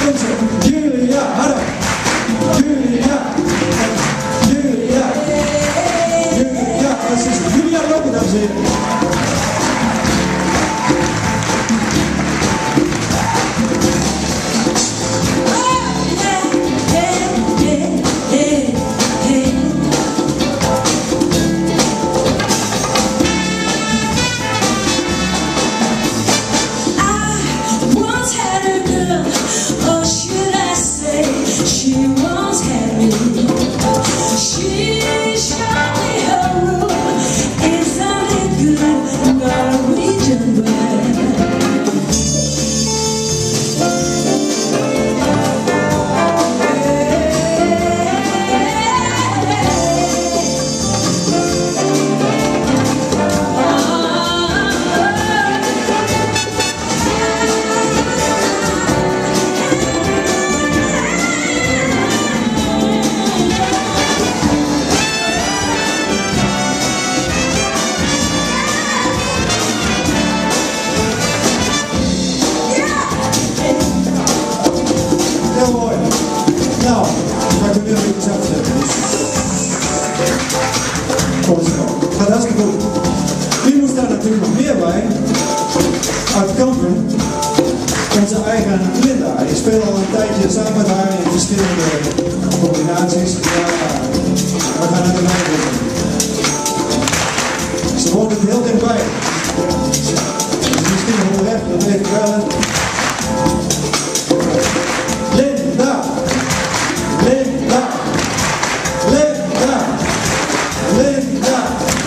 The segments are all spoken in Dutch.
Komt ze. Julia, harder. Julia. Julia. Julia. Dat is Julia Loko, dames en heren. Heel mooi. Nou, ga ik er weer een beetje zelf zetten. Kom eens op. Gaat hartstikke goed. Wie moest daar natuurlijk nog meer bij? Uit Kampen. Onze eigen Linda. Ik speel al een tijdje samen met haar in verschillende combinaties. Ja, we gaan naar de mijnboek. Ze woont het heel dichtbij. Dus misschien nog wel weg, dat even bellen. Linda! Linda! Linda! Linda!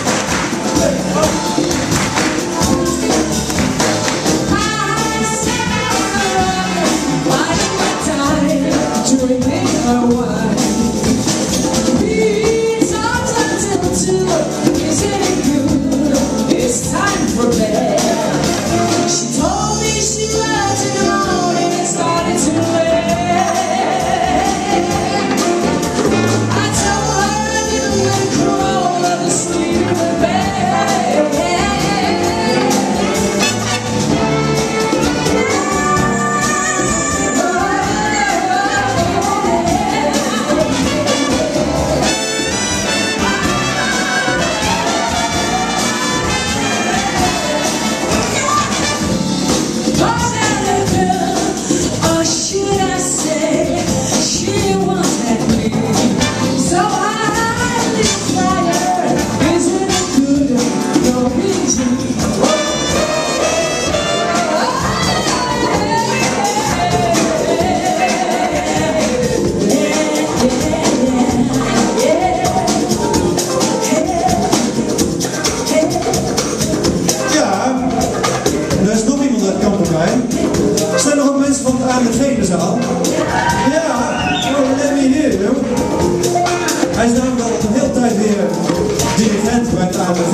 Zijn er nog mensen van het AMV in de zaal? Ja, let me hear you. Hij is namelijk al een hele tijd weer dirigent bij het AMV.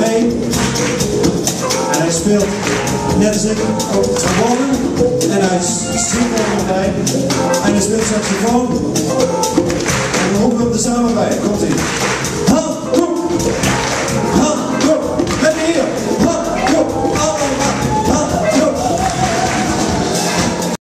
En hij speelt, net als ik, ook trombone. En hij zingt ook nog bij. En hij speelt saxofoon.